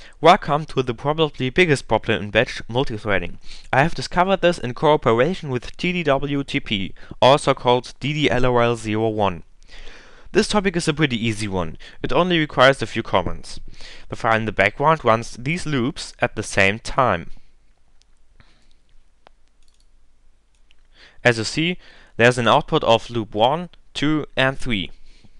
Welcome to the probably biggest problem in batch multithreading. I have discovered this in cooperation with tDwtp, also called DDLOL01. This topic is a pretty easy one. It only requires a few comments. The file in the background runs these loops at the same time. As you see, there's an output of loop 1, 2 and 3.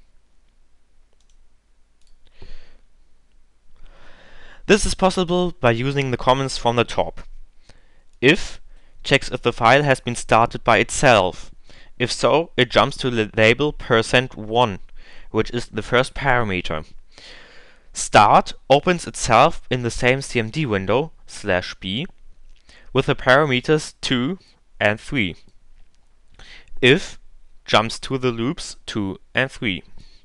This is possible by using the comments from the top. If checks if the file has been started by itself. If so, it jumps to the label %1, which is the first parameter. Start opens itself in the same CMD window /b with the parameters 2 and 3. If jumps to the loops 2 and 3.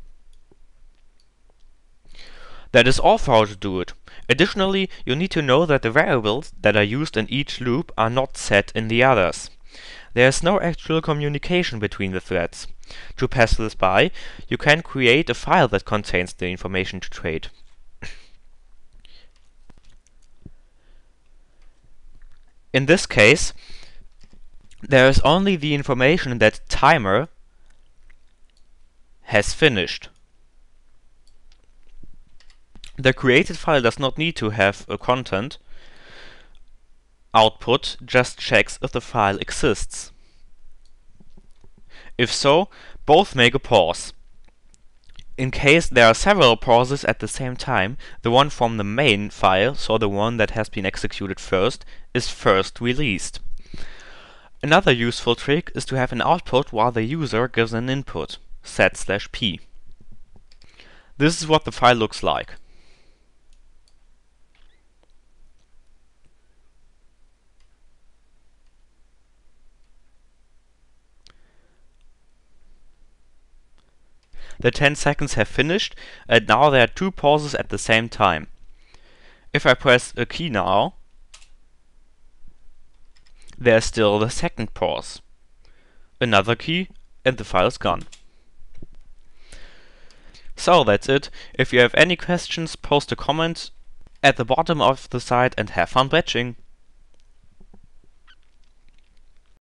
That is all for how to do it. Additionally, you need to know that the variables that are used in each loop are not set in the others. There is no actual communication between the threads. To pass this by, you can create a file that contains the information to trade. In this case, there is only the information that timer has finished. The created file does not need to have a content. Output just checks if the file exists. If so, both make a pause. In case there are several pauses at the same time, the one from the main file, so the one that has been executed first, is first released. Another useful trick is to have an output while the user gives an input, set/p. This is what the file looks like. The 10 seconds have finished, and now there are 2 pauses at the same time. If I press a key now, there's still the second pause. Another key, and the file is gone. So that's it. If you have any questions, post a comment at the bottom of the site and have fun batching.